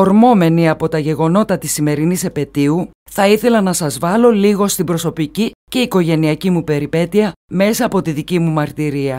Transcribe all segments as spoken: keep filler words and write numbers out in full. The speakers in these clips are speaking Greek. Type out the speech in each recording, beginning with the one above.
ορμόμενοι από τα γεγονότα της σημερινής επετείου, θα ήθελα να σας βάλω λίγο στην προσωπική και οικογενειακή μου περιπέτεια μέσα από τη δική μου μαρτυρία.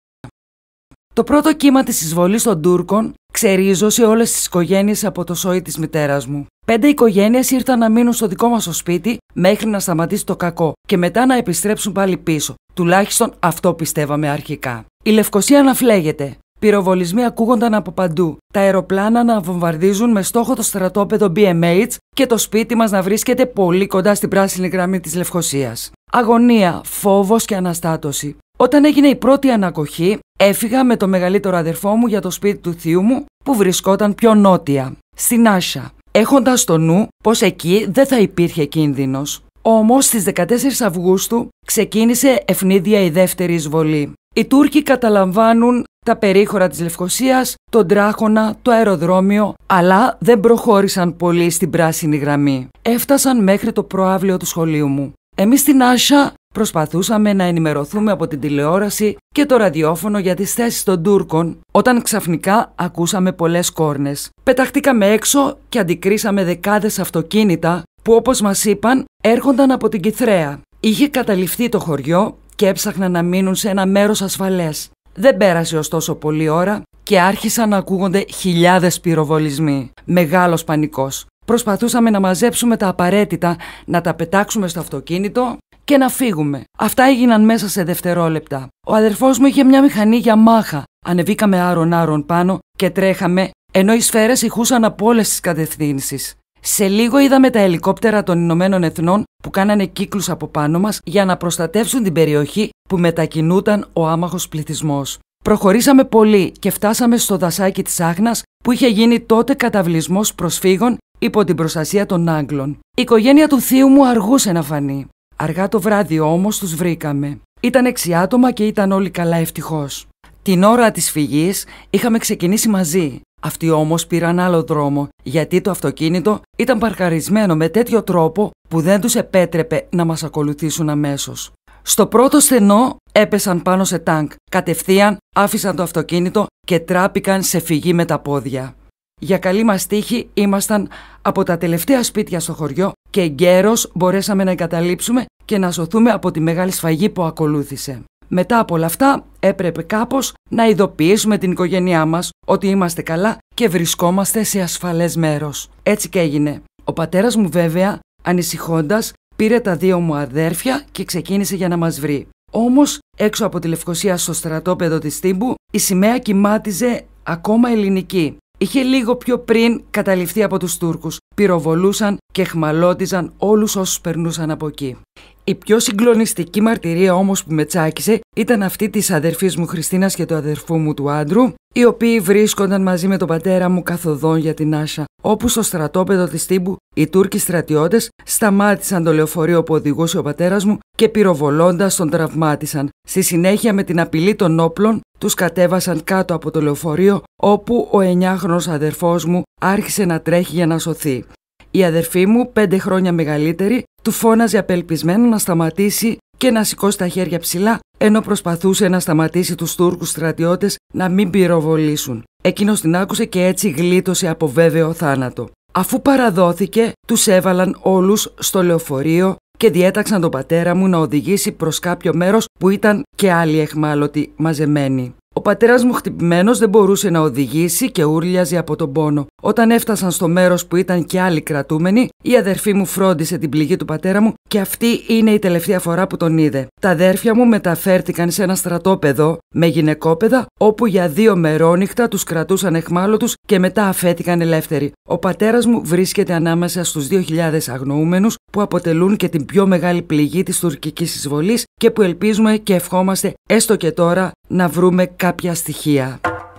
Το πρώτο κύμα της εισβολής των Τούρκων ξερίζωσε όλες τις οικογένειες από το σόι της μητέρας μου. Πέντε οικογένειες ήρθαν να μείνουν στο δικό μας το σπίτι μέχρι να σταματήσει το κακό και μετά να επιστρέψουν πάλι πίσω. Τουλάχιστον αυτό πιστεύαμε αρχικά. Η Λευκωσία να φλέγεται. Πυροβολισμοί ακούγονταν από παντού. Τα αεροπλάνα να βομβαρδίζουν με στόχο το στρατόπεδο μπι εμ έιτς και το σπίτι μας να βρίσκεται πολύ κοντά στην πράσινη γραμμή της Λευκωσίας. Αγωνία, φόβος και αναστάτωση. Όταν έγινε η πρώτη ανακοχή, έφυγα με το μεγαλύτερο αδερφό μου για το σπίτι του θείου μου που βρισκόταν πιο νότια, στην Άσα, έχοντας στο νου πως εκεί δεν θα υπήρχε κίνδυνος. Όμως στις δεκατέσσερις Αυγούστου ξεκίνησε ευνίδια η δεύτερη εισβολή. Οι Τούρκοι καταλαμβάνουν τα περίχωρα της Λευκωσίας, τον Τράχονα, το αεροδρόμιο, αλλά δεν προχώρησαν πολύ στην πράσινη γραμμή. Έφτασαν μέχρι το προαύλιο του σχολείου μου. Εμείς στην Άσα προσπαθούσαμε να ενημερωθούμε από την τηλεόραση και το ραδιόφωνο για τις θέσεις των Τούρκων, όταν ξαφνικά ακούσαμε πολλές κόρνες. Πεταχτήκαμε έξω και αντικρίσαμε δεκάδες αυτοκίνητα που, όπως μας είπαν, έρχονταν από την Κυθρέα. Είχε καταληφθεί το χωριό και έψαχναν να μείνουν σε ένα μέρος ασφαλές. Δεν πέρασε ωστόσο πολλή ώρα και άρχισαν να ακούγονται χιλιάδες πυροβολισμοί. Μεγάλος πανικός. Προσπαθούσαμε να μαζέψουμε τα απαραίτητα, να τα πετάξουμε στο αυτοκίνητο και να φύγουμε. Αυτά έγιναν μέσα σε δευτερόλεπτα. Ο αδερφός μου είχε μια μηχανή για μάχα. Ανεβήκαμε άρον-άρον πάνω και τρέχαμε, ενώ οι σφαίρες ηχούσαν από όλες τις κατευθύνσεις. Σε λίγο είδαμε τα ελικόπτερα των Ηνωμένων Εθνών που κάνανε κύκλους από πάνω μας για να προστατεύσουν την περιοχή που μετακινούταν ο άμαχος πληθυσμός. Προχωρήσαμε πολύ και φτάσαμε στο δασάκι της Άχνας που είχε γίνει τότε καταβλισμός προσφύγων υπό την προστασία των Άγγλων. Η οικογένεια του θείου μου αργούσε να φανεί. Αργά το βράδυ όμως τους βρήκαμε. Ήταν έξι άτομα και ήταν όλοι καλά ευτυχώς. Την ώρα της φυγής είχαμε ξεκινήσει μαζί. Αυτοί όμως πήραν άλλο δρόμο, γιατί το αυτοκίνητο ήταν παρκαρισμένο με τέτοιο τρόπο που δεν τους επέτρεπε να μας ακολουθήσουν αμέσως. Στο πρώτο στενό έπεσαν πάνω σε τάγκ. Κατευθείαν άφησαν το αυτοκίνητο και τράπηκαν σε φυγή με τα πόδια. Για καλή μας τύχη ήμασταν από τα τελευταία σπίτια στο χωριό και εγκαίρως μπορέσαμε να εγκαταλείψουμε και να σωθούμε από τη μεγάλη σφαγή που ακολούθησε. Μετά από όλα αυτά έπρεπε κάπως να ειδοποιήσουμε την οικογένειά μας ότι είμαστε καλά και βρισκόμαστε σε ασφαλές μέρος. Έτσι και έγινε. Ο πατέρας μου βέβαια, ανησυχώντας, πήρε τα δύο μου αδέρφια και ξεκίνησε για να μας βρει. Όμως έξω από τη Λευκωσία στο στρατόπεδο της Τύμπου η σημαία κυμάτιζε ακόμα ελληνική. Είχε λίγο πιο πριν καταληφθεί από τους Τούρκους. Πυροβολούσαν και εχμαλώτιζαν όλους όσους περνούσαν από εκεί. Η πιο συγκλονιστική μαρτυρία όμως που με τσάκισε ήταν αυτή της αδερφής μου Χριστίνας και του αδερφού μου του άντρου, οι οποίοι βρίσκονταν μαζί με τον πατέρα μου καθοδόν για την Άσα, όπου στο στρατόπεδο της Τύμπου οι Τούρκοι στρατιώτες σταμάτησαν το λεωφορείο που οδηγούσε ο πατέρας μου και πυροβολώντας τον τραυμάτισαν. Στη συνέχεια με την απειλή των όπλων τους κατέβασαν κάτω από το λεωφορείο, όπου ο εννιάχρονος αδερφός μου άρχισε να τρέχει για να σωθεί. Η αδερφή μου, πέντε χρόνια μεγαλύτερη, του φώναζε απελπισμένο να σταματήσει και να σηκώσει τα χέρια ψηλά, ενώ προσπαθούσε να σταματήσει τους Τούρκους στρατιώτες να μην πυροβολήσουν. Εκείνος την άκουσε και έτσι γλίτωσε από βέβαιο θάνατο. Αφού παραδόθηκε, τους έβαλαν όλους στο λεωφορείο και διέταξαν τον πατέρα μου να οδηγήσει προς κάποιο μέρος που ήταν και άλλοι εχμάλωτοι μαζεμένοι. Ο πατέρας μου χτυπημένος δεν μπορούσε να οδηγήσει και ούρλιαζε από τον πόνο. Όταν έφτασαν στο μέρος που ήταν και άλλοι κρατούμενοι, η αδερφή μου φρόντισε την πληγή του πατέρα μου και αυτή είναι η τελευταία φορά που τον είδε. Τα αδέρφια μου μεταφέρθηκαν σε ένα στρατόπεδο με γυναικόπαιδα, όπου για δύο μερόνυχτα τους κρατούσαν εχμάλωτους και μετά αφέθηκαν ελεύθεροι. Ο πατέρας μου βρίσκεται ανάμεσα στους δύο χιλιάδες αγνοούμενους που αποτελούν και την πιο μεγάλη πληγή της τουρκικής εισβολής και που ελπίζουμε και ευχόμαστε έστω και τώρα να βρούμε κάποια στοιχεία.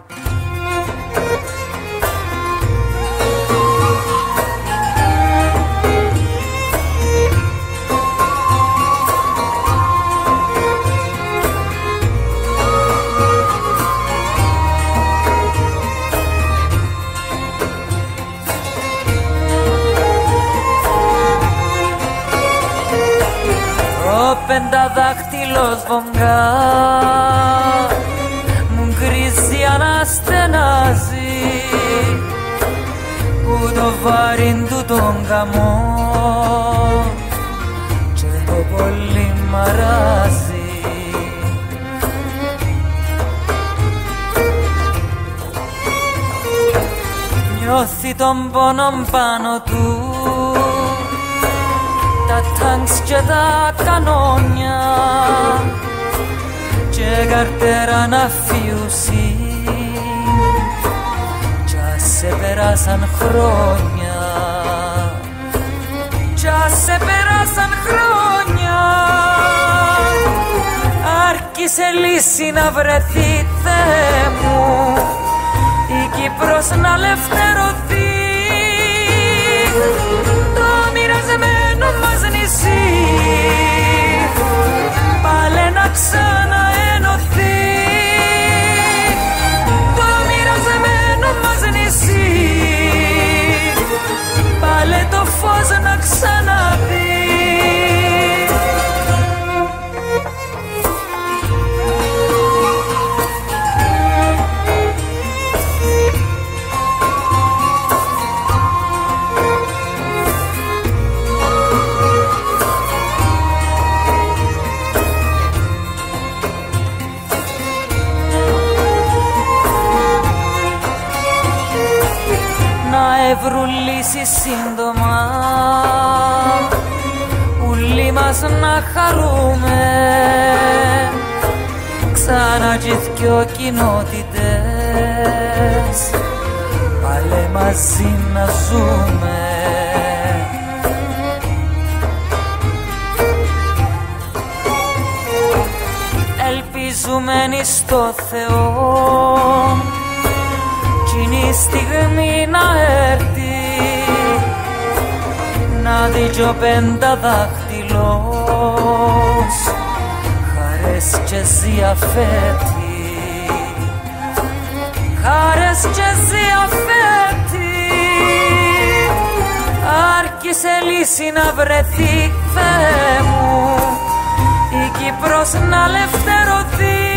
Ο πενταδάχτυλος βογγά μου γκρίζει αναστενάζει, που το βάριν του τον καμό και το πολύ μαράζει. Νιώθει τον πόνο πάνω του, τα τάγκς και τα κανόνια και καρτέρα να φιούσει κι ας σε περάσαν χρόνια, κι ας σε περάσαν χρόνια. Άρχισε λύση να βρεθεί, Θεέ μου, η Κύπρος να ελευθερωθεί, το μοιρασμένο μας νησί πάλε να ξαναενωθεί, το μοιρασμένο μας νησί πάλε το φως να ξαναδεί. Εύρουν λύσεις σύντομα, ούλοι μας να χαρούμε, ξανά κι δυο κοινότητες πάλε μαζί να ζούμε. Ελπίζουμενοι στο Θεό η στιγμή να έρθει, να δει κι ο πενταδάχτυλος χαρές και διαφέτη, χαρές και διαφέτη. Άρχισε λύση να βρεθεί, Θεέ μου, η Κύπρος να ελευθερωθεί,